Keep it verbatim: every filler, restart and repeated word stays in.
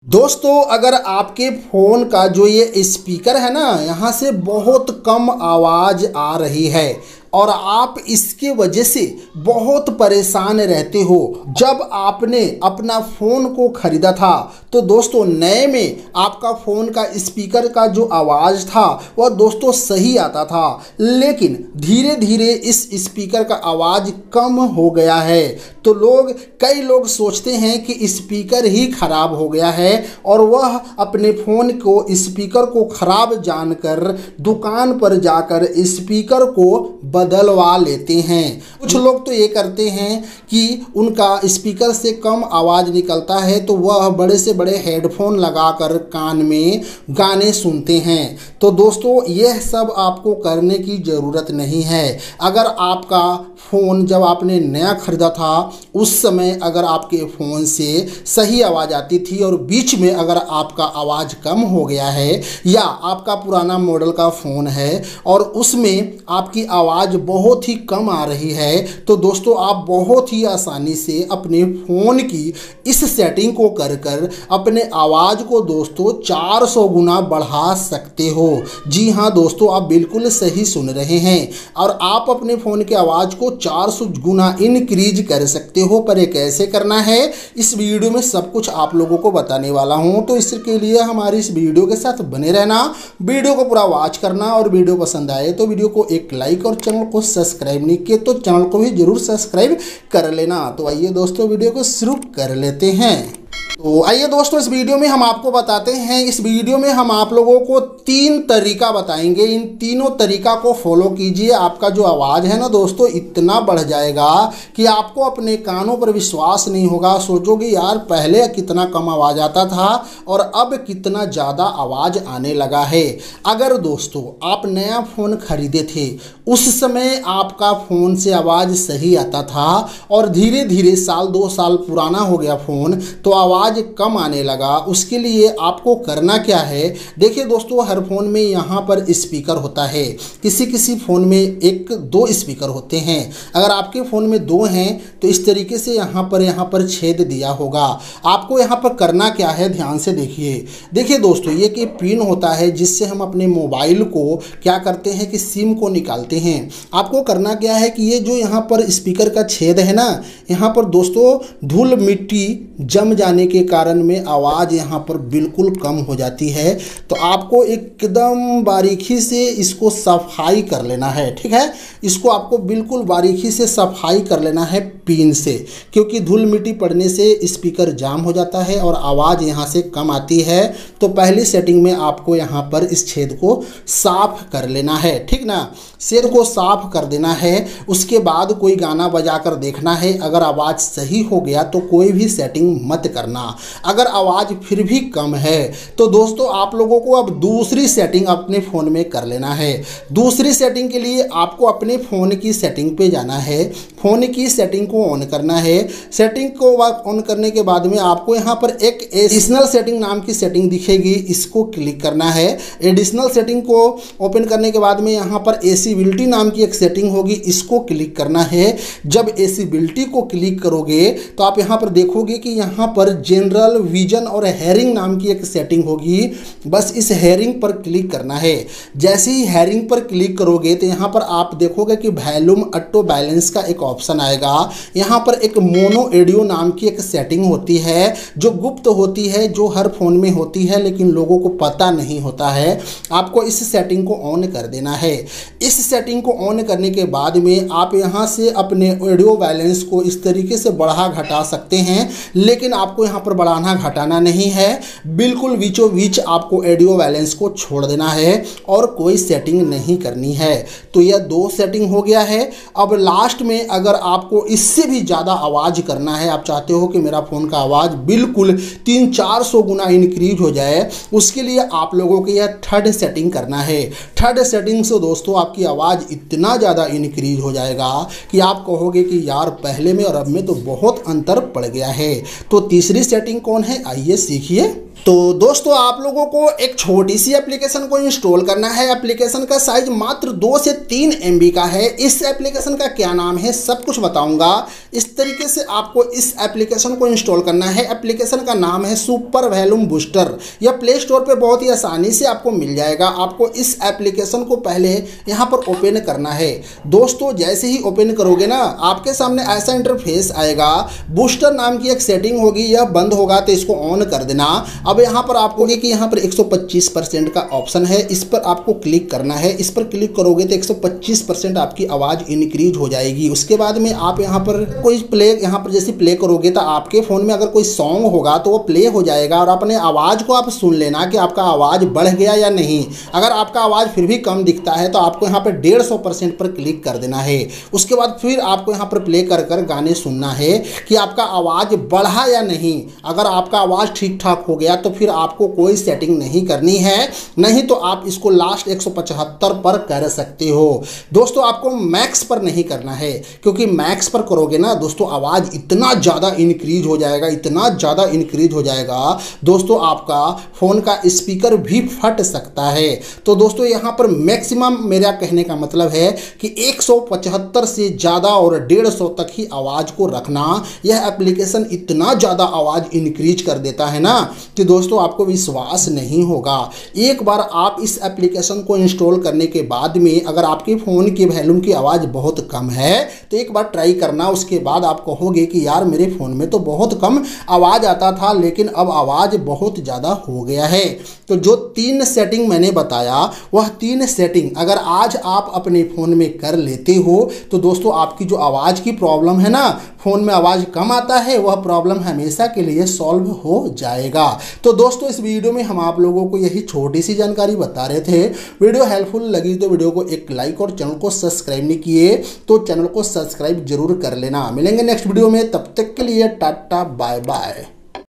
दोस्तों अगर आपके फ़ोन का जो ये स्पीकर है ना, यहाँ से बहुत कम आवाज़ आ रही है और आप इसके वजह से बहुत परेशान रहते हो। जब आपने अपना फ़ोन को ख़रीदा था तो दोस्तों नए में आपका फ़ोन का स्पीकर का जो आवाज़ था वह दोस्तों सही आता था, लेकिन धीरे धीरे इस स्पीकर का आवाज़ कम हो गया है। तो लोग कई लोग सोचते हैं कि स्पीकर ही ख़राब हो गया है और वह अपने फ़ोन को स्पीकर को ख़राब जानकर दुकान पर जाकर स्पीकर को बदलवा लेते हैं। कुछ लोग तो ये करते हैं कि उनका स्पीकर से कम आवाज़ निकलता है तो वह बड़े से बड़े हेडफोन लगाकर कान में गाने सुनते हैं। तो दोस्तों यह सब आपको करने की ज़रूरत नहीं है। अगर आपका फ़ोन जब आपने नया ख़रीदा था उस समय अगर आपके फ़ोन से सही आवाज़ आती थी और बीच में अगर आपका आवाज़ कम हो गया है या आपका पुराना मॉडल का फ़ोन है और उसमें आपकी आवाज़ बहुत ही कम आ रही है, तो दोस्तों आप बहुत ही आसानी से अपने फ़ोन की इस सेटिंग को कर कर अपने आवाज़ को दोस्तों चार सौ गुना बढ़ा सकते हो। जी हाँ दोस्तों, आप बिल्कुल सही सुन रहे हैं और आप अपने फ़ोन की आवाज़ को चार सौ गुना इनक्रीज कर सकते हो। पर ये कैसे करना है इस वीडियो में सब कुछ आप लोगों को बताने वाला हूं, तो इसके लिए हमारी इस वीडियो के साथ बने रहना, वीडियो को पूरा वॉच करना और वीडियो पसंद आए तो वीडियो को एक लाइक और चैनल को सब्सक्राइब नहीं किए तो चैनल को भी जरूर सब्सक्राइब कर लेना। तो आइए दोस्तों वीडियो को शुरू कर लेते हैं। तो आइए दोस्तों इस वीडियो में हम आपको बताते हैं, इस वीडियो में हम आप लोगों को तीन तरीका बताएंगे। इन तीनों तरीका को फॉलो कीजिए, आपका जो आवाज़ है ना दोस्तों इतना बढ़ जाएगा कि आपको अपने कानों पर विश्वास नहीं होगा। सोचोगे यार पहले कितना कम आवाज़ आता था और अब कितना ज़्यादा आवाज़ आने लगा है। अगर दोस्तों आप नया फ़ोन खरीदे थे उस समय आपका फ़ोन से आवाज़ सही आता था और धीरे धीरे साल दो साल पुराना हो गया फ़ोन तो आवाज़ कम आने लगा, उसके लिए आपको करना क्या है। देखिए दोस्तों हर फ़ोन में यहाँ पर स्पीकर होता है, किसी किसी फ़ोन में एक दो स्पीकर होते हैं। अगर आपके फ़ोन में दो हैं तो इस तरीके से यहाँ पर यहाँ पर छेद दिया होगा। आपको यहाँ पर करना क्या है ध्यान से देखिए। देखिए दोस्तों ये कि पिन होता है जिससे हम अपने मोबाइल को क्या करते हैं कि सिम को निकालते हैं। आपको करना क्या है कि ये जो यहाँ पर स्पीकर का छेद है ना, यहाँ पर दोस्तों धूल मिट्टी जम जाने के कारण में आवाज़ यहाँ पर बिल्कुल कम हो जाती है। तो आपको एकदम बारीकी से इसको सफाई कर लेना है, ठीक है। इसको आपको बिल्कुल बारीकी से सफाई कर लेना है पिन से, क्योंकि धूल मिट्टी पड़ने से स्पीकर जाम हो जाता है और आवाज़ यहाँ से कम आती है। तो पहली सेटिंग में आपको यहाँ पर इस छेद को साफ कर लेना है, ठीक ना। छेद को साफ कर देना है, उसके बाद कोई गाना बजा कर देखना है। अगर आवाज़ सही हो गया तो कोई भी सेटिंग मत करना। अगर आवाज़ फिर भी कम है तो दोस्तों आप लोगों को अब दूसरी सेटिंग अपने फ़ोन में कर लेना है। दूसरी सेटिंग के लिए आपको अपने फ़ोन की सेटिंग पे जाना है, फ़ोन की सेटिंग को ऑन करना है। सेटिंग को ऑन करने के बाद में आपको यहाँ पर एक एडिशनल सेटिंग नाम की सेटिंग दिखेगी, इसको क्लिक करना है। एडिशनल सेटिंग को ओपन करने के बाद में यहाँ पर एसीबिलिटी नाम की एक सेटिंग होगी, इसको क्लिक करना है। जब एसीबिलिटी को क्लिक करोगे तो आप यहाँ पर देखोगे कि यहाँ पर जनरल विजन और हेयरिंग नाम की एक सेटिंग होगी। बस इस हेयरिंग पर क्लिक करना है। जैसे ही हेयरिंग पर क्लिक करोगे तो यहाँ पर आप देखोगे कि वॉल्यूम ऑटो बैलेंस का एक ऑप्शन आएगा। यहाँ पर एक मोनो ऑडियो नाम की एक सेटिंग होती है जो गुप्त होती है, जो हर फ़ोन में होती है लेकिन लोगों को पता नहीं होता है। आपको इस सेटिंग को ऑन कर देना है। इस सेटिंग को ऑन करने के बाद में आप यहाँ से अपने ऑडियो बैलेंस को इस तरीके से बढ़ा घटा सकते हैं, लेकिन आपको यहाँ पर बढ़ाना घटाना नहीं है, बिल्कुल बीचों बीच आपको ऑडियो बैलेंस को छोड़ देना है और कोई सेटिंग नहीं करनी है। तो यह दो सेटिंग हो गया है। अब लास्ट में अगर आपको इससे भी ज़्यादा आवाज़ करना है, आप चाहते हो कि मेरा फ़ोन का आवाज़ बिल्कुल तीन चार सौ गुना इनक्रीज हो जाए, उसके लिए आप लोगों को यह थर्ड सेटिंग करना है। थर्ड सेटिंग से दोस्तों आपकी आवाज़ इतना ज़्यादा इनक्रीज हो जाएगा कि आप कहोगे कि यार पहले में और अब में तो बहुत अंतर पड़ गया है। तो तीसरी सेटिंग कौन है आइए सीखिए। तो दोस्तों आप लोगों को एक छोटी सी एप्लीकेशन को इंस्टॉल करना है। एप्लीकेशन का साइज मात्र दो से तीन एम बी का है। इस एप्लीकेशन का क्या नाम है सब कुछ बताऊंगा। इस तरीके से आपको इस एप्लीकेशन को इंस्टॉल करना है। एप्लीकेशन का नाम है सुपर वॉल्यूम बूस्टर। यह प्ले स्टोर पे बहुत ही आसानी से आपको मिल जाएगा। आपको इस एप्लीकेशन को पहले यहाँ पर ओपन करना है। दोस्तों जैसे ही ओपन करोगे ना, आपके सामने ऐसा इंटरफेस आएगा। बूस्टर नाम की एक सेटिंग होगी, यह बंद होगा तो इसको ऑन कर देना। अब यहाँ पर आपको कि यहाँ पर एक सौ पच्चीस परसेंट का ऑप्शन है, इस पर आपको क्लिक करना है। इस पर क्लिक करोगे तो एक सौ पच्चीस परसेंट आपकी आवाज़ इंक्रीज हो जाएगी। उसके बाद में आप यहाँ पर कोई प्ले यहाँ पर जैसे प्ले करोगे तो आपके फ़ोन में अगर कोई सॉन्ग होगा तो वो प्ले हो जाएगा और अपने आवाज़ को आप सुन लेना कि आपका आवाज़ बढ़ गया या नहीं। अगर आपका आवाज़ फिर भी कम दिखता है तो आपको यहाँ पर डेढ़ सौ परसेंट पर क्लिक कर देना है। उसके बाद फिर आपको यहाँ पर प्ले कर कर गाने सुनना है कि आपका आवाज़ बढ़ा या नहीं। अगर आपका आवाज़ ठीक ठाक हो गया तो फिर आपको कोई सेटिंग नहीं करनी है, नहीं तो आप इसको लास्ट एक सौ पचहत्तर पर कर सकते हो। दोस्तों आपको मैक्स पर नहीं करना है, क्योंकि मैक्स पर करोगे ना दोस्तों आवाज़ इतना ज़्यादा इंक्रीज हो जाएगा, इतना ज़्यादा इंक्रीज हो जाएगा दोस्तों आपका फ़ोन का स्पीकर भी फट सकता है। तो दोस्तों यहाँ पर मैक्सिमम मेरा कहने का मतलब है कि एक सौ पचहत्तर से ज़्यादा और डेढ़ सौ तक ही आवाज़ को रखना। यह एप्लीकेशन इतना ज़्यादा आवाज़ इंक्रीज कर देता है ना कि दोस्तों आपको विश्वास नहीं होगा। एक बार आप इस एप्लीकेशन को इंस्टॉल करने के बाद में अगर आपके फ़ोन की वॉल्यूम की आवाज़ बहुत कम है तो एक बार ट्राई करना। उसके बाद आप कहोगे कि यार मेरे फ़ोन में तो बहुत कम आवाज़ आता था लेकिन अब आवाज़ बहुत ज़्यादा हो गया है। तो जो तीन सेटिंग मैंने बताया वह तीन सेटिंग अगर आज आप अपने फ़ोन में कर लेते हो तो दोस्तों आपकी जो आवाज़ की प्रॉब्लम है ना, फ़ोन में आवाज़ कम आता है, वह प्रॉब्लम हमेशा के लिए सॉल्व हो जाएगा। तो दोस्तों इस वीडियो में हम आप लोगों को यही छोटी सी जानकारी बता रहे थे। वीडियो हेल्पफुल लगी तो वीडियो को एक लाइक और चैनल को सब्सक्राइब नहीं किए तो चैनल को सब्सक्राइब जरूर कर लेना। मिलेंगे नेक्स्ट वीडियो में, तब तक के लिए टाटा बाय बाय।